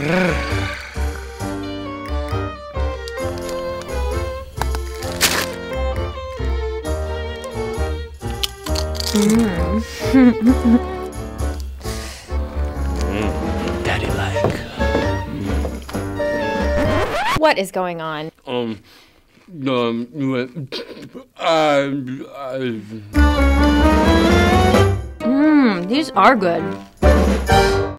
Daddy like. What is going on? These are good.